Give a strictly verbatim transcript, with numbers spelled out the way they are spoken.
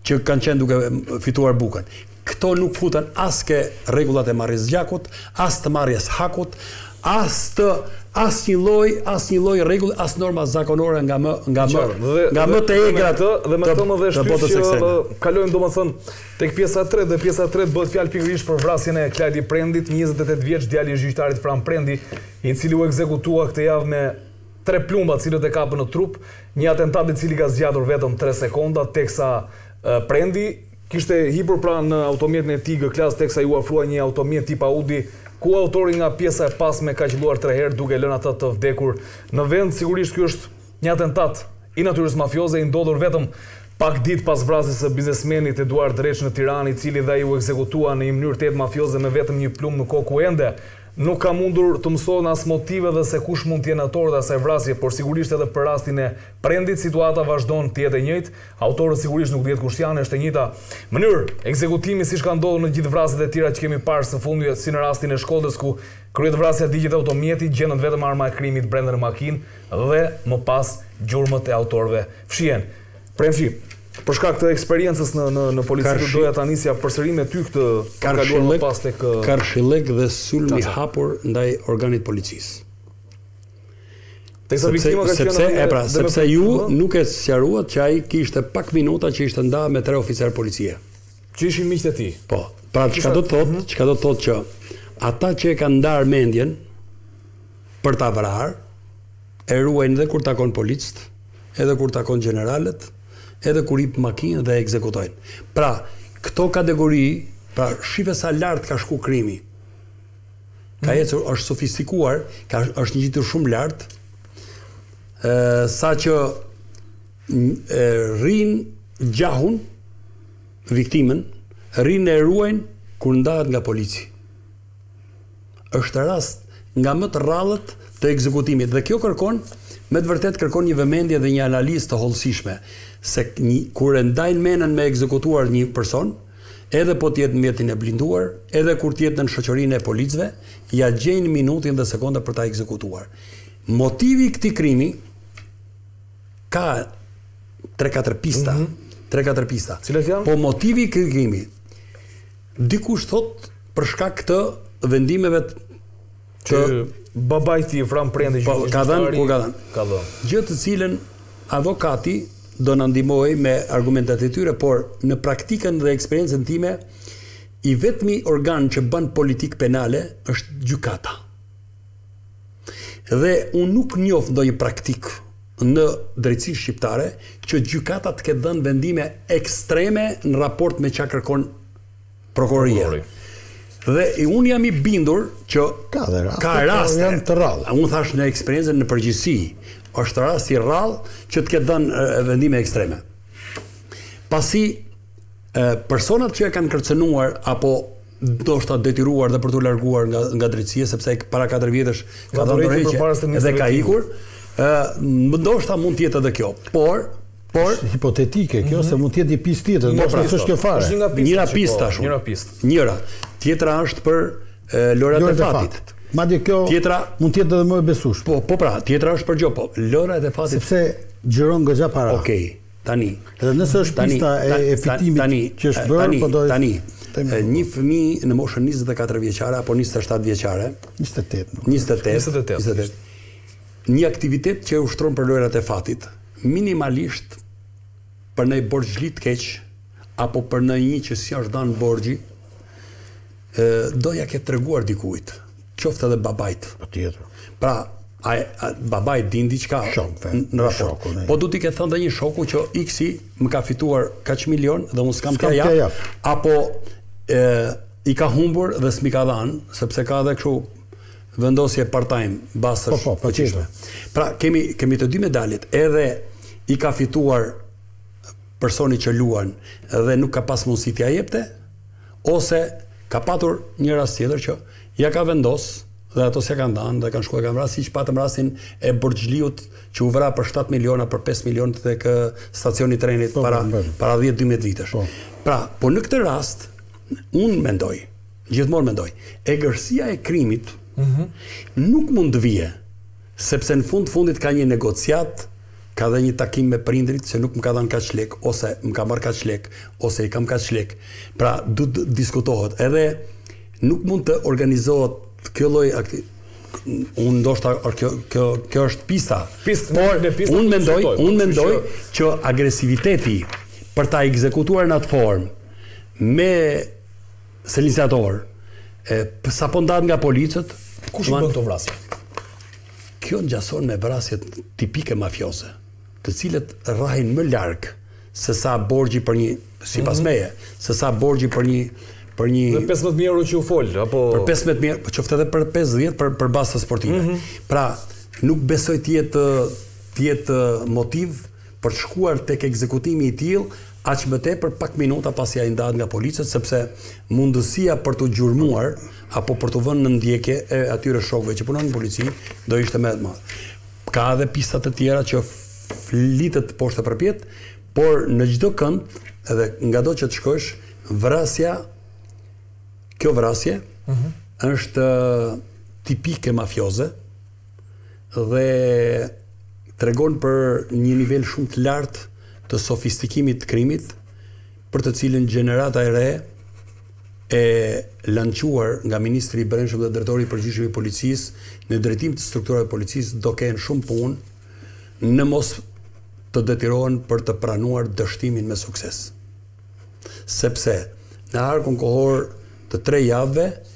që kanë qenë duke fituar bukën. Këto nuk futen as ke rregullat e marrjes gjakut, as të marrjes hakut, as të as një lloj, as një lloj rregull, as norma zakonore nga më nga më nga më të egrat dhe me këtë më dhe shtyp që kalojmë domethënë tek pjesa e tretë, dhe pjesa e tretë bëhet fjalë pikërisht për vrasjen e Klajdi Prendit, njëzet e tetë vjeç, djali i gjyqtarit Fram Prendi, i cili u ekzekutua këtë javë me tre plumba të cilët e kapën në trup, një atentat i cili ka zgjatur vetëm tre sekonda, teksa uh, Prendi kishte hipur pra në automjetin e tij G-klas, teksa ju ofrua një automjet tip Audi, ku autori nga pjesa e pasme ka qelluar tre herë duke lënë atë të vdekur në vend. Sigurisht ky është një atentat i natyrës mafioze, i ndodhur vetëm pak ditë pas vrasjes së biznesmenit Eduard Dreç në Tiranë, i cili dhe ai u ekzekutua në një mënyrë tetë mafioze me vetëm një plumb në kokë, ku ende nuk ka mundur të mësohen as motive dhe se kush mund të jenë autori të asaj vrasje, por sigurisht edhe për rastin e Prendit situata vazhdon të jetë e njëjtë. Autorët sigurisht nuk dihet kush janë, është e njëjta mënyrë ekzekutimi siç ka ndodhur në gjithë vrasjet e tjera që kemi parë së fundi, si në rastin e Shkodrës ku kryet vrasja digjet automjeti, gjendet vetëm arma e krimit brenda në makinë dhe më pas gjurmët e autorëve fshihen. Premshi, për shkak të eksperiencës në në në polici, doja ta nisja përsëri me ty këtë kaluar më pas tek karshillek dhe sulmi hapur ndaj organit policisë. Teksa viktima ka qenë sepse e pra, sepse ju nuk e sqaruat që ai kishte pak minuta që ishte ndarë me tre oficer policie. Që ishin miqtë e tij. Po, pra çka do të thotë, çka do të thotë që ata që e kanë ndarë mendjen për ta vrarë, e ruajnë edhe kur takon policët, edhe kur takon generalet, edhe kur hip makinë dhe ekzekutojnë. Pra, këto kategori, pra shife sa lart ka shku krimi. Ka ecur, është sofistikuar, ka është ngjitur shumë lart. ë sa që rrin gjahun viktimën, rrin e ruajnë kur ndahet nga polici. Është rast nga më të rrallët të ekzekutimit dhe kjo kërkon, me të vërtet kërkon një vëmendje dhe një analizë të hollësishme, se një, kur e ndajnë menën me ekzekutuar një person, edhe po t'jetë në mjetin e blinduar, edhe kur t'jetë në shoqërinë e policëve, ja gjejnë minutin dhe sekonda për ta ekzekutuar. Motivi i këtij krimi ka tre katër pista, tre katër pista. Cilat janë? Po motivi i këtij krimi, dikush thot për shkak të vendimeve që babajti Fram Prendi po, ka dhënë, ku ka dhënë? Ka dhënë. Gjë të cilën avokati do na ndihmoj me argumentat e tyre, por në praktikën dhe eksperiencën time, i vetmi organ që bën politikë penale është gjykata. Dhe unë nuk njoh ndonjë praktik në drejtësinë shqiptare që gjykata të ketë dhënë vendime ekstreme në raport me çka kërkon prokuroria. Dhe unë jam i bindur që ka dhe raste, ka raste janë të rrallë. Unë thash në eksperiencën në përgjithësi, është rast i rrallë që të ketë dhënë vendime ekstreme. Pasi personat që e kanë kërcënuar apo ndoshta detyruar dhe për t'u larguar nga nga drejtësia, sepse para katër vjetësh ka dhënë dorëheqje dhe ka ikur, ë ndoshta mund të jetë edhe kjo. Por Por hipotetike kjo, se mund të jetë një pistë tjetër, ndoshta s'është kjo fare. Është nga Njëra pistë tash. Njëra pistë. Njëra. Tjetra është për lojrat e fatit. Madje kjo tjetra mund të jetë edhe më e besueshme. Po, po pra, tjetra është për gjë, po lojrat e fatit. Sepse xhiron goxha para. Okej, tani. Edhe nëse është pista e fitimit që është bërë, po do tani. Një fëmijë në moshën njëzet e katër vjeçare apo njëzet e shtatë vjeçare, njëzet e tetë, njëzet e tetë, njëzet e tetë. Një aktivitet që ushtron për lojrat e fatit, minimalisht për në borxhlit keq apo për në një që si është dhënë borxhi, doja ke treguar dikujt, qoftë edhe babait. Patjetër. Pra, ai babai din diçka në raport. Po du t'i ke thënë edhe një shoku që X-i më ka fituar kaq milion dhe unë s'kam t'ia jap, apo e, i ka humbur dhe s'mi ka dhënë, sepse ka edhe kështu vendosje part-time, basësh. Po, po, po, pra, kemi kemi të dy medalit, edhe i ka fituar personi që luan dhe nuk ka pas mundësi t'ia jepte, ose ka patur një rast tjetër që ja ka vendos dhe ato s'ja kanë dhënë dhe kanë shkuar kanë vrasë, siç patëm rastin e Borxhliut që u vra për shtatë miliona për pesë milionë tek stacioni i trenit po, para po, para dhjetë dymbëdhjetë vitesh. Po. Pra, po në këtë rast unë mendoj, gjithmonë mendoj, egërsia e krimit mm-hmm. nuk mund të vije, sepse në fund fundit ka një negociat, ka dhe një takim me prindrit se nuk më ka dhënë kaq lek, ose më ka marrë kaq lek, ose i kam kaq lek. Pra, du të diskutohet. Edhe nuk mund të organizohet kjo lloj akti. Unë ndoshta kjo kjo kjo është pista. Pist, por unë mendoj, unë mendoj që agresiviteti për ta ekzekutuar në atë formë me selinjator, e sapo ndat nga policët, kush i bën këto vrasje? Kjo ngjason me vrasjet tipike mafioze, të cilët rrahin më larg se sa borxhi për një, sipas meje, se sa borxhi për një për një dhe pesëmbëdhjetë mijë euro që u fol, apo për pesëmbëdhjetë mijë, po qoftë edhe për pesëdhjetë për për bazë sportive. Mm -hmm. Pra, nuk besoj të jetë të jetë motiv për të shkuar tek ekzekutimi i tillë aq më tepër pak minuta pasi ai ndahet nga policët, sepse mundësia për të gjurmuar apo për të vënë në ndjekje e atyre shokëve që punojnë në polici do ishte më e madhe. Ka edhe pista të tjera që flitet poshtë përpjet, por në çdo kënd, edhe ngado që të shkosh, vrasja Kjo vrasje uh -huh. është tipike mafioze dhe tregon për një nivel shumë të lartë të sofistikimit të krimit, për të cilën gjenerata e re e lançuar nga Ministri i Brendshëm dhe Drejtori i Përgjithshëm i Policisë në drejtim të strukturave të policisë do kenë shumë punë në mos të detyrohen për të pranuar dështimin me sukses. Sepse në arkun kohor të tre javëve